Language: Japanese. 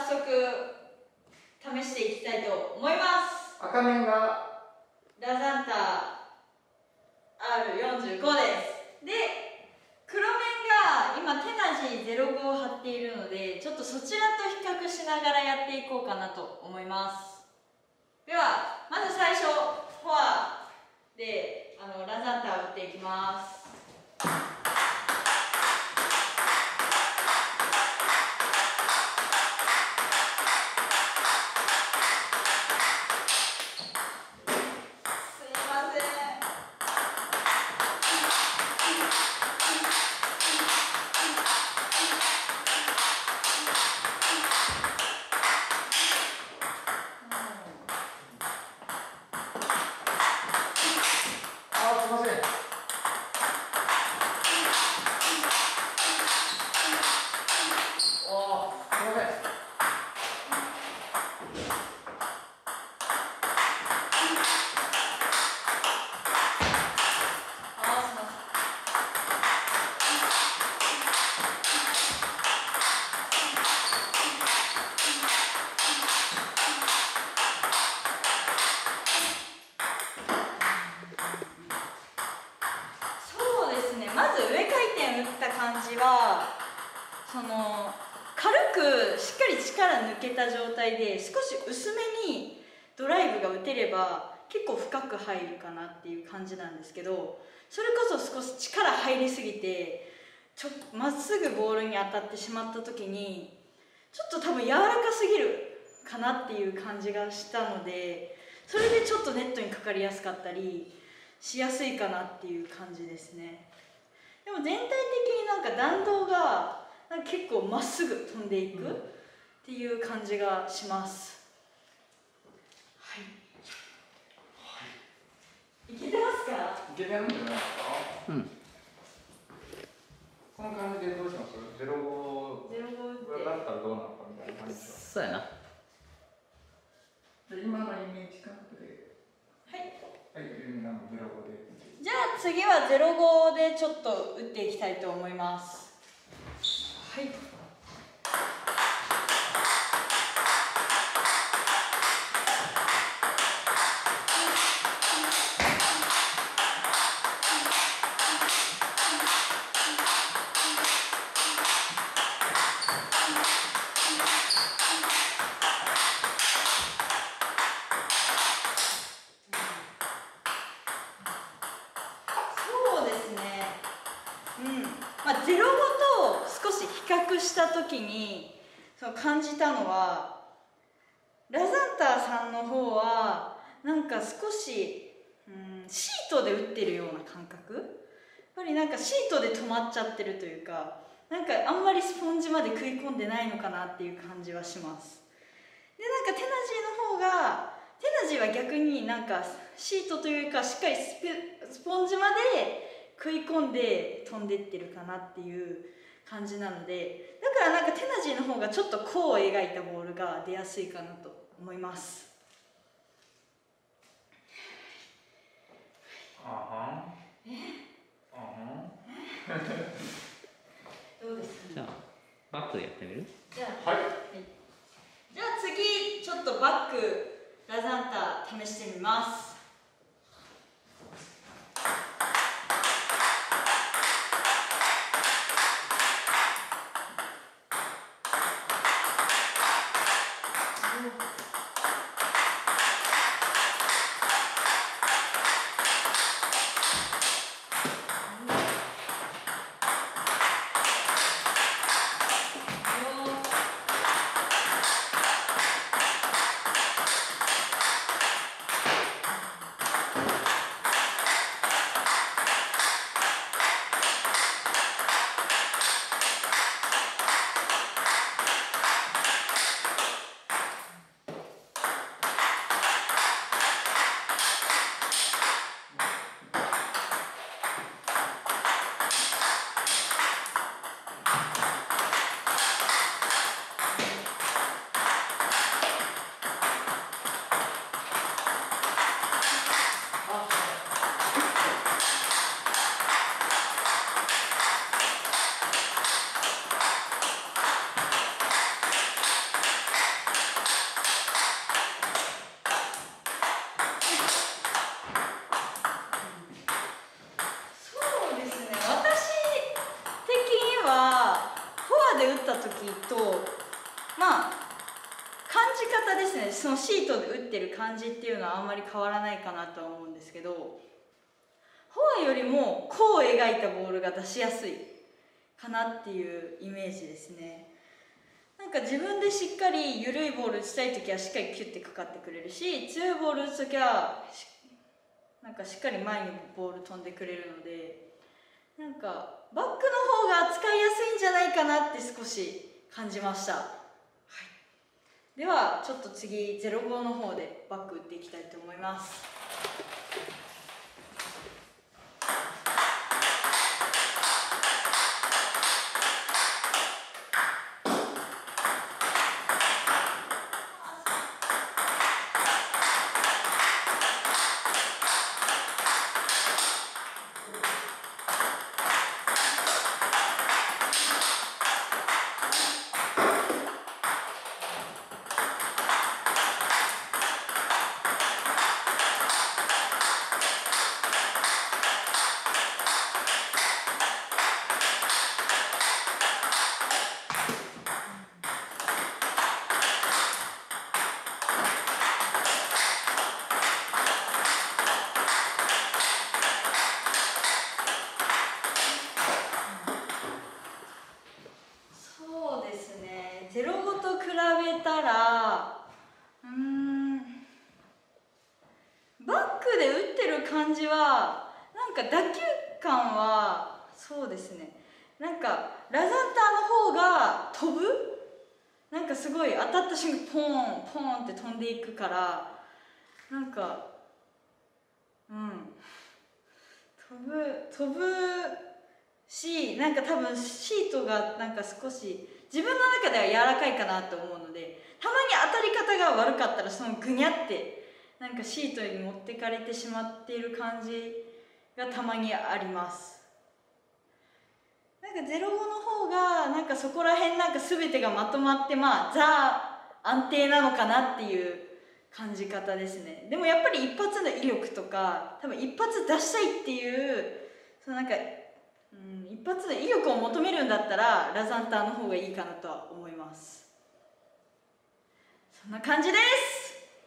速試していきたいと思います。 赤面がラザンタ R45 です。で、黒面が今テナジー05を貼っているので、ちょっとそちらと比較しながらやっていこうかなと思います。ではまず最初フォアでラザンタを打っていきます。まず上回転打った感じは軽くしっかり力抜けた状態で少し薄めにドライブが打てれば結構深く入るかなっていう感じなんですけど、それこそ少し力入りすぎてまっすぐボールに当たってしまった時にちょっと多分柔らかすぎるかなっていう感じがしたので、それでちょっとネットにかかりやすかったりしやすいかなっていう感じですね。でも全体的になんか弾道が結構まっすぐ飛んでいくっていう感じがします。はい、いけてますか？ いけてるんじゃないですか。うん。この感じでどうします？05だったらどうなのかみたいな感じです。 そうやな。 で今のイメージ感覚で、はい、05で。 じゃあ次は05でちょっと打っていきたいと思います。はい。05と少し比較した時に感じたのは、ラザンターさんの方はなんか少し、シートで打ってるような感覚、やっぱりなんかシートで止まっちゃってるというか、なんかあんまりスポンジまで食い込んでないのかなっていう感じはします。でなんかテナジーの方が、テナジーは逆になんかシートというかしっかりスポンジまで食い込んで飛んでってるかなっていう感じなので、だからなんかテナジーの方がちょっと弧を描いたボールが出やすいかなと思います。どうですか？ じゃあバックでやってみる？ じゃあ、はい、じゃあ次ちょっとバックラザンタ試してみます。 まあ感じ方ですね、そのシートで打ってる感じっていうのはあんまり変わらないかなとは思うんですけど、フォアよりも弧を描いたボールが出しやすいかなっていうイメージですね。なんか自分でしっかり緩いボール打ちたい時はしっかりキュッてかかってくれるし、強いボール打つ時はなんかしっかり前にボール飛んでくれるので、なんかバックの方が扱いやすいんじゃないかなって少し感じました。はい、ではちょっと次05の方でバック打っていきたいと思います。05と比べたらバックで打ってる感じはなんか打球感はそうですね、なんかラザンターの方が飛ぶ、なんかすごい当たった瞬間ポーンポーンって飛んでいくから、なんか飛ぶし、なんか多分シートがなんか少し自分の中では柔らかいかなと思うので、たまに当たり方が悪かったらそのグニャってなんかシートに持ってかれてしまっている感じがたまにあります。なんか05の方がなんかそこら辺なんか全てがまとまって、まあザ安定なのかなっていう感じ方ですね。でもやっぱり一発の威力とか、多分一発出したいっていうそのなんか一発の威力を求めるんだったらラザンターの方がいいかなとは思います。そんな感じです。